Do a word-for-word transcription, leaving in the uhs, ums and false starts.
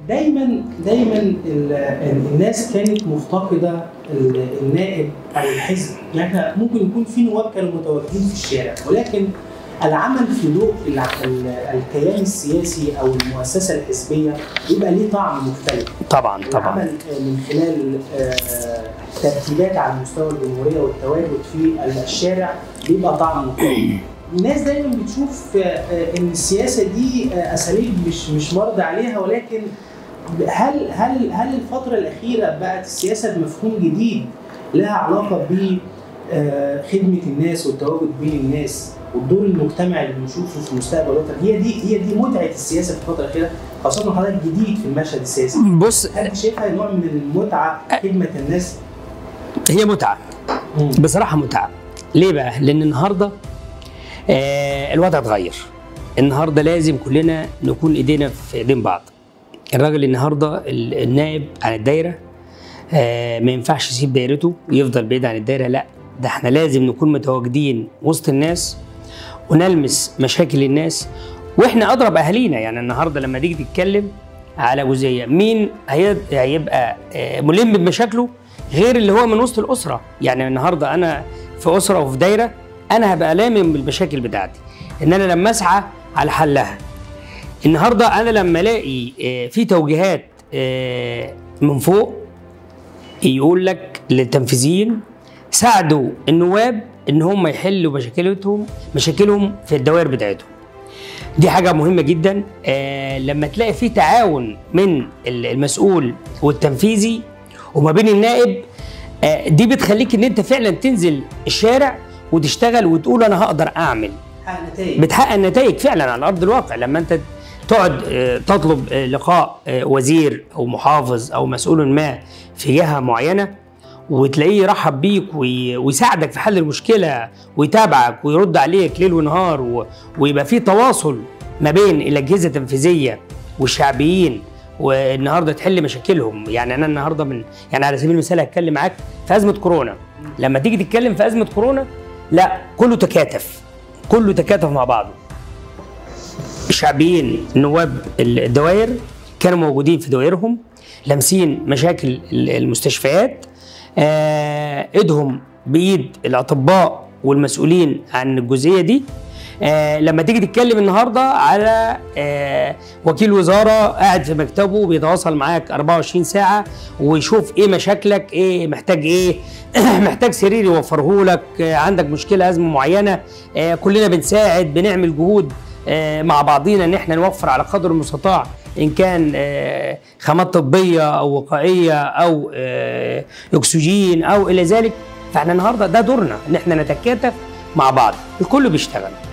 دايما دايما الناس كانت مفتقده النائب او الحزب، يعني احنا ممكن يكون في نواب كانوا متواجدين في الشارع، ولكن العمل في ضوء الكيان السياسي او المؤسسه الحزبيه بيبقى ليه طعم مختلف. طبعا طبعا. العمل من خلال ترتيبات على مستوى الجمهوريه والتواجد في الشارع بيبقى طعم مختلف. الناس دايما بتشوف ان السياسه دي اساليب مش مش مرضى عليها، ولكن هل هل هل الفتره الاخيره بقت السياسه بمفهوم جديد لها علاقه بخدمه الناس والتواجد بين الناس والدور المجتمعي اللي بنشوفه في مستقبل الوطن؟ هي دي هي دي متعه السياسه في الفتره الاخيره، خاصه حضرتك جديد في المشهد السياسي. بص، هل شايفها نوع من المتعه خدمه الناس؟ هي متعه مم. بصراحه متعه. ليه بقى؟ لان النهارده آه الوضع اتغير. النهارده لازم كلنا نكون ايدينا في ايدين بعض. الراجل النهارده النائب عن الدايره آه ما ينفعش يسيب دايرته ويفضل بعيد عن الدايره، لا ده احنا لازم نكون متواجدين وسط الناس ونلمس مشاكل الناس، واحنا اضرب اهالينا. يعني النهارده لما تيجي تتكلم على جزئيه مين هيبقى ملم بمشاكله غير اللي هو من وسط الاسره. يعني النهارده انا في اسره وفي دايره، انا هبقى لامم بالمشاكل بتاعتي، ان انا لما اسعى على حلها. النهارده انا لما الاقي في توجيهات من فوق يقول لك للتنفيذيين ساعدوا النواب ان هم يحلوا مشاكلهم مشاكلهم في الدوائر بتاعتهم. دي حاجه مهمه جدا. آه لما تلاقي في تعاون من المسؤول والتنفيذي وما بين النائب، آه دي بتخليك ان انت فعلا تنزل الشارع وتشتغل وتقول انا هقدر اعمل. بتحقق نتائج فعلا على ارض الواقع. لما انت تقعد آه تطلب آه لقاء آه وزير او محافظ او مسؤول ما في جهه معينه، وتلاقيه يرحب بيك ويساعدك في حل المشكله ويتابعك ويرد عليك ليل ونهار، ويبقى في تواصل ما بين الاجهزه التنفيذيه والشعبيين، والنهارده تحل مشاكلهم. يعني انا النهارده من يعني على سبيل المثال هتكلم معاك في ازمه كورونا. لما تيجي تتكلم في ازمه كورونا، لا كله تكاتف، كله تكاتف مع بعضه. الشعبيين نواب الدوائر كانوا موجودين في دوائرهم، لامسين مشاكل المستشفيات، آه ايدهم بايد الاطباء والمسؤولين عن الجزئيه دي. آه لما تيجي تتكلم النهارده على آه وكيل وزاره قاعد في مكتبه بيتواصل معاك أربعة وعشرين ساعه ويشوف ايه مشاكلك، ايه محتاج، ايه محتاج سرير يوفره لك، آه عندك مشكله ازمه معينه، آه كلنا بنساعد، بنعمل جهود آه مع بعضينا ان احنا نوفر على قدر المستطاع إن كان خامات طبية أو وقائية أو أكسجين أو إلى ذلك. فإحنا النهاردة ده دورنا إن إحنا نتكاتف مع بعض، الكل بيشتغل.